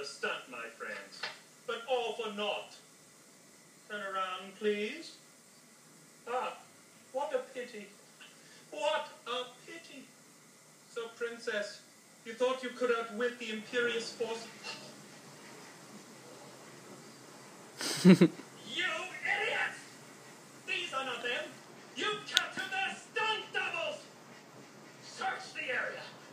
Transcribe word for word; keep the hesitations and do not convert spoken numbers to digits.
a stunt, my friends. But all for naught. Turn around, please. Ah, what a pity. What a pity. So, Princess, you thought you could outwit the imperious force? You idiots! These are not them. You've captured their stunt doubles! Search the area.